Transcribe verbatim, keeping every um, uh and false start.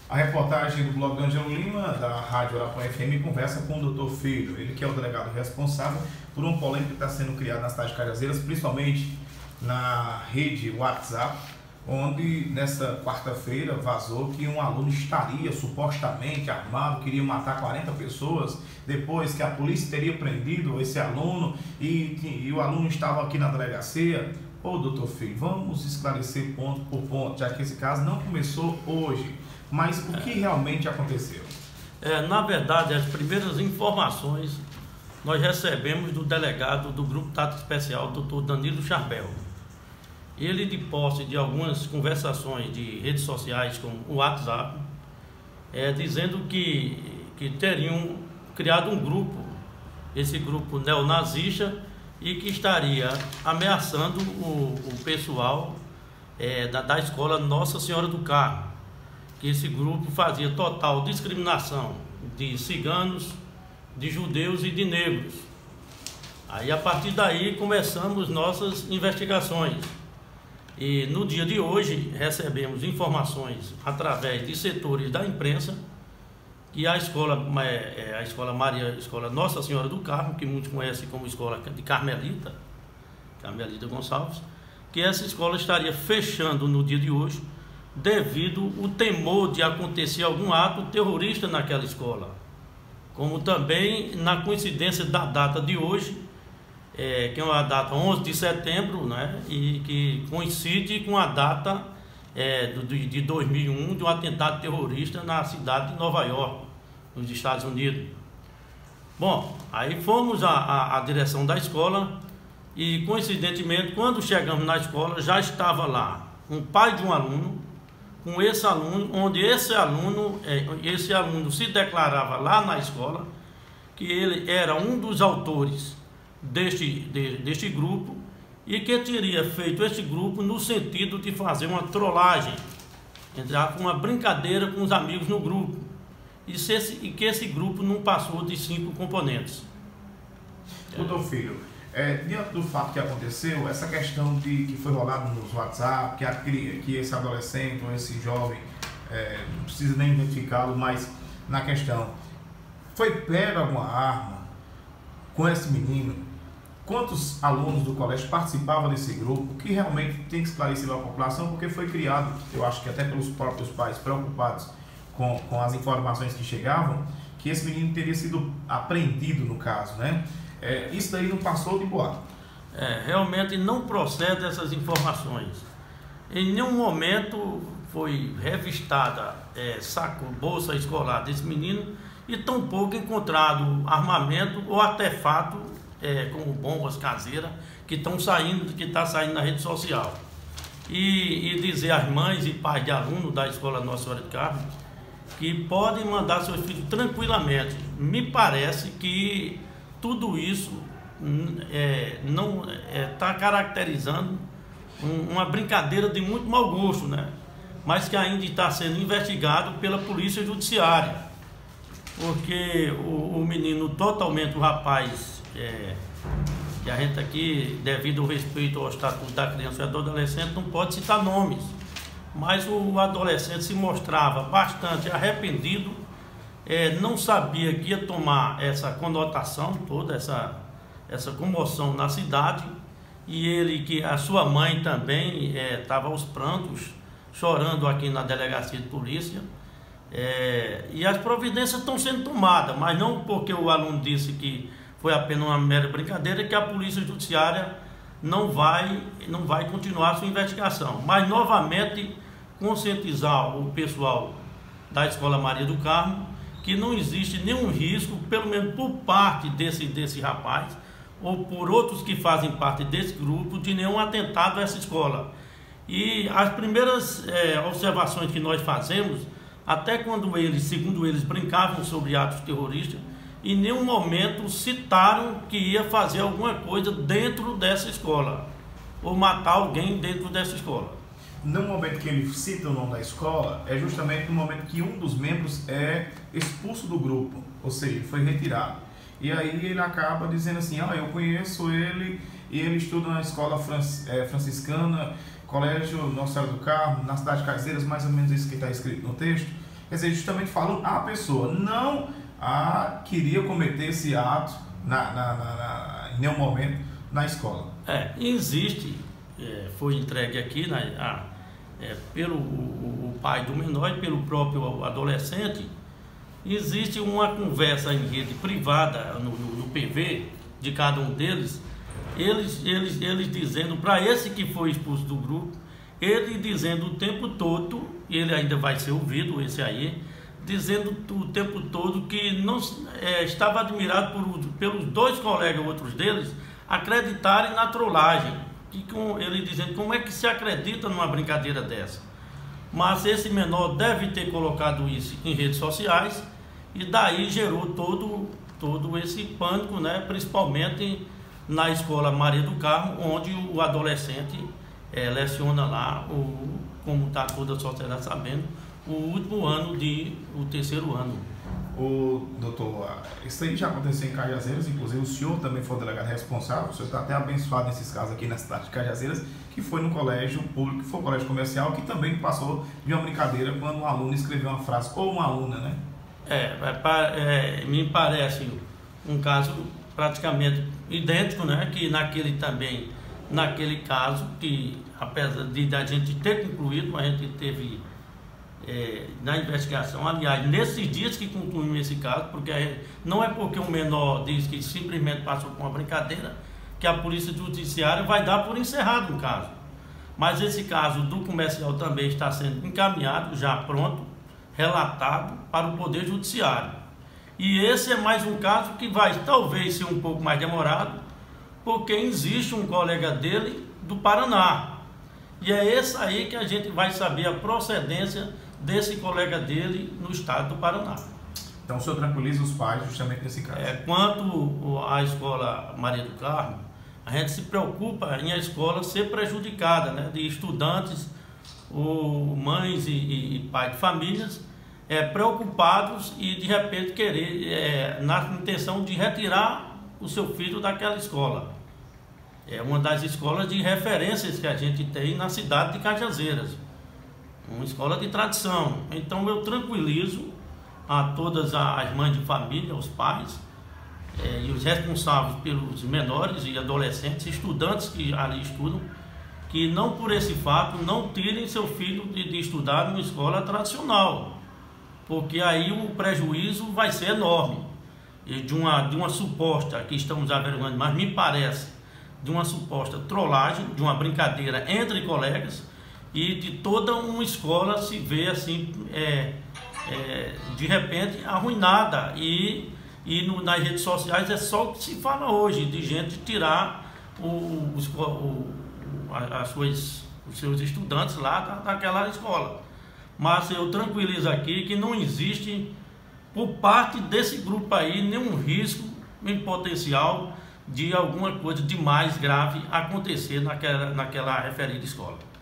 A reportagem do blog Ângelo Lima, da Rádio Arapuã F M, conversa com o doutor Filho, ele que é o delegado responsável por um polêmica que está sendo criado na cidade de Cajazeiras, principalmente na rede WhatsApp, onde nesta quarta-feira vazou que um aluno estaria supostamente armado, queria matar quarenta pessoas, depois que a polícia teria prendido esse aluno e, e o aluno estava aqui na delegacia. Ô doutor Filho, vamos esclarecer ponto por ponto, já que esse caso não começou hoje. Mas o que realmente aconteceu? É, na verdade, as primeiras informações nós recebemos do delegado do Grupo Tático Especial, doutor Danilo Charbel. Ele, de posse de algumas conversações de redes sociais, como o WhatsApp, é, dizendo que, que teriam criado um grupo, esse grupo neonazista, e que estaria ameaçando o, o pessoal é, da, da escola Nossa Senhora do Carmo. Que esse grupo fazia total discriminação de ciganos, de judeus e de negros. Aí, a partir daí, começamos nossas investigações. E no dia de hoje, recebemos informações através de setores da imprensa que a escola, a escola Maria, a escola Nossa Senhora do Carmo, que muitos conhecem como escola de Carmelita, Carmelita Gonçalves, que essa escola estaria fechando no dia de hoje, devido ao temor de acontecer algum ato terrorista naquela escola. Como também na coincidência da data de hoje, é, que é uma data onze de setembro, né, e que coincide com a data é, do, de dois mil e um de um atentado terrorista na cidade de Nova York, nos Estados Unidos. Bom, aí fomos à, à, à direção da escola e, coincidentemente, quando chegamos na escola, já estava lá um pai de um aluno, com esse aluno, onde esse aluno, esse aluno se declarava lá na escola que ele era um dos autores deste, de, deste grupo e que teria feito esse grupo no sentido de fazer uma trollagem, entrar com uma brincadeira com os amigos no grupo, e, se esse, e que esse grupo não passou de cinco componentes. Doutor Filho, É, diante do fato que aconteceu, essa questão de que foi rolado nos WhatsApp, que, a, que esse adolescente ou esse jovem, é, não precisa nem identificá-lo, mas na questão, foi pego alguma arma com esse menino? Quantos alunos do colégio participavam desse grupo? Que realmente tem que esclarecer a população, porque foi criado, eu acho que até pelos próprios pais preocupados com, com as informações que chegavam, que esse menino teria sido apreendido no caso, né? É, isso daí não passou de boato. É, realmente não procede essas informações. Em nenhum momento foi revistada é, saco, bolsa escolar desse menino e tampouco encontrado armamento ou artefato é, como bombas caseiras que estão saindo, que está saindo na rede social. E, e dizer às mães e pais de alunos da escola Nossa Senhora do Carmo que podem mandar seus filhos tranquilamente. Me parece que tudo isso é, não está é, caracterizando um, uma brincadeira de muito mau gosto, né? Mas que ainda está sendo investigado pela polícia judiciária, porque o, o menino totalmente, o rapaz, é, que a gente aqui, devido ao respeito ao estatuto da criança e do adolescente, não pode citar nomes, mas o adolescente se mostrava bastante arrependido. É, não sabia que ia tomar essa conotação toda, essa, essa comoção na cidade, e ele, que a sua mãe também estava é, aos prantos, chorando aqui na delegacia de polícia, é, e as providências estão sendo tomadas, mas não porque o aluno disse que foi apenas uma mera brincadeira, que a polícia judiciária não vai, não vai continuar a sua investigação, mas novamente conscientizar o pessoal da Escola Maria do Carmo que não existe nenhum risco, pelo menos por parte desse, desse rapaz, ou por outros que fazem parte desse grupo, de nenhum atentado a essa escola. E as primeiras é, observações que nós fazemos, até quando eles, segundo eles, brincavam sobre atos terroristas, em nenhum momento citaram que ia fazer alguma coisa dentro dessa escola, ou matar alguém dentro dessa escola. No momento que ele cita o nome da escola, é justamente no momento que um dos membros é expulso do grupo, ou seja, foi retirado. E aí ele acaba dizendo assim, ah, eu conheço ele e ele estuda na escola franciscana, Colégio Nossa Senhora do Carmo, na cidade de Cajazeiras, mais ou menos isso que está escrito no texto. Quer dizer, justamente falam a pessoa, não a queria cometer esse ato na, na, na, na, em nenhum momento na escola. É, existe, é, foi entregue aqui na, a, é, pelo o, o pai do menor e pelo próprio adolescente. Existe uma conversa em rede privada no, no, no P V de cada um deles, eles, eles, eles dizendo para esse que foi expulso do grupo, ele dizendo o tempo todo, e ele ainda vai ser ouvido, esse aí, dizendo o tempo todo que não é, estava admirado por, pelos dois colegas outros deles acreditarem na trollagem, e com ele dizendo como é que se acredita numa brincadeira dessa. Mas esse menor deve ter colocado isso em redes sociais e daí gerou todo, todo esse pânico, né? Principalmente na escola Maria do Carmo, onde o adolescente é, leciona lá, o, como está toda a sociedade sabendo, o último ano de, o terceiro ano. O doutor, isso aí já aconteceu em Cajazeiras, inclusive o senhor também foi o delegado responsável, o senhor está até abençoado nesses casos aqui na cidade de Cajazeiras, que foi no colégio público, que foi o colégio comercial, que também passou de uma brincadeira quando um aluno escreveu uma frase, ou uma aluna, né? É, é, é me parece um caso praticamente idêntico, né? Que naquele também, naquele caso, que apesar de a gente ter concluído, a gente teve é, na investigação, aliás, nesses dias que concluímos esse caso, porque não é porque um menor diz que simplesmente passou por uma brincadeira que a polícia judiciária vai dar por encerrado o caso. Mas esse caso do comercial também está sendo encaminhado, já pronto, relatado para o Poder Judiciário. E esse é mais um caso que vai talvez ser um pouco mais demorado, porque existe um colega dele do Paraná. E é esse aí que a gente vai saber a procedência desse colega dele no estado do Paraná. Então o senhor tranquiliza os pais justamente nesse caso. É, quanto à escola Maria do Carmo, a gente se preocupa em a escola ser prejudicada, né, de estudantes, ou mães e, e, e pais de famílias é, preocupados e de repente querer, é, na intenção de retirar o seu filho daquela escola. É uma das escolas de referências que a gente tem na cidade de Cajazeiras, uma escola de tradição. Então eu tranquilizo a todas as mães de família, os pais é, e os responsáveis pelos menores e adolescentes, estudantes que ali estudam, que não por esse fato não tirem seu filho de, de estudar numa escola tradicional, porque aí o prejuízo vai ser enorme. E de uma, de uma suposta, que estamos averiguando, mas me parece, de uma suposta trollagem, de uma brincadeira entre colegas, e de toda uma escola se vê assim, é, é, de repente, arruinada. E, e no, nas redes sociais é só o que se fala hoje, de gente tirar o, os, o, as suas, os seus estudantes lá da, daquela escola. Mas eu tranquilizo aqui que não existe, por parte desse grupo aí, nenhum risco em potencial de alguma coisa de mais grave acontecer naquela, naquela referida escola.